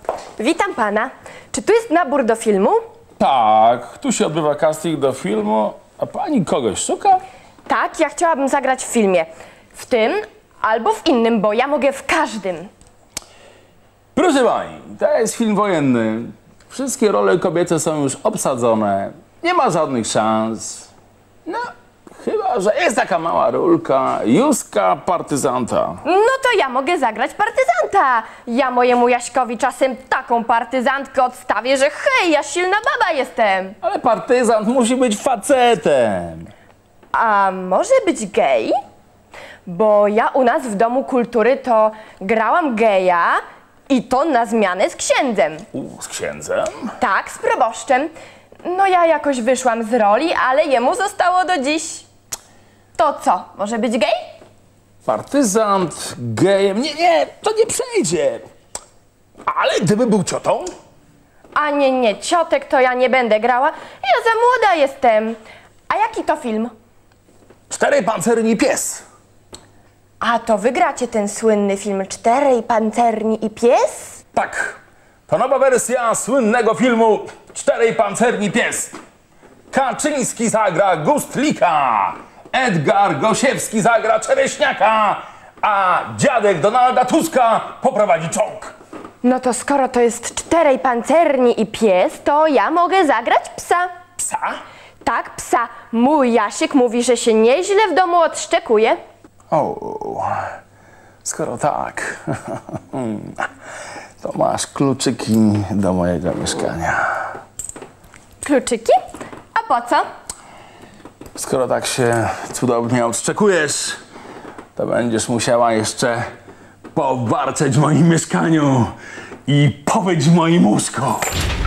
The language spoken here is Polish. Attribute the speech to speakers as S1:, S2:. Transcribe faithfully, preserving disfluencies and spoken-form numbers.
S1: Witam pana. Czy tu jest nabór do filmu?
S2: Tak, tu się odbywa casting do filmu, a pani kogoś szuka?
S1: Tak, ja chciałabym zagrać w filmie. W tym albo w innym, bo ja mogę w każdym.
S2: Proszę pani, to jest film wojenny. Wszystkie role kobiece są już obsadzone. Nie ma żadnych szans. No, chyba że jest taka mała rulka. Józka partyzanta.
S1: No to ja mogę zagrać partyzanta. Ja mojemu Jaśkowi czasem taką partyzantkę odstawię, że hej, ja silna baba jestem.
S2: Ale partyzant musi być facetem.
S1: A może być gej? Bo ja u nas w Domu Kultury to grałam geja i to na zmianę z księdzem.
S2: U, z księdzem?
S1: Tak, z proboszczem. No ja jakoś wyszłam z roli, ale jemu zostało do dziś. To co, może być gej?
S2: Partyzant gejem? Nie, nie, to nie przejdzie. Ale gdyby był ciotą?
S1: A nie, nie, ciotek to ja nie będę grała. Ja za młoda jestem. A jaki to film?
S2: Cztery pancerni pies.
S1: A to wygracie ten słynny film Czterej pancerni i pies?
S2: Tak, to nowa wersja słynnego filmu Czterej pancerni pies. Kaczyński zagra Gustlika, Edgar Gosiewski zagra Czereśniaka, a dziadek Donalda Tuska poprowadzi czołg.
S1: No to skoro to jest Czterej pancerni i pies, to ja mogę zagrać psa.
S2: Psa?
S1: Tak, psa. Mój Jasiek mówi, że się nieźle w domu odszczekuje.
S2: O, skoro tak, to masz kluczyki do mojego mieszkania.
S1: Kluczyki? A po co?
S2: Skoro tak się cudownie odszczekujesz, to będziesz musiała jeszcze powarczeć w moim mieszkaniu i powyć w moim łóżku.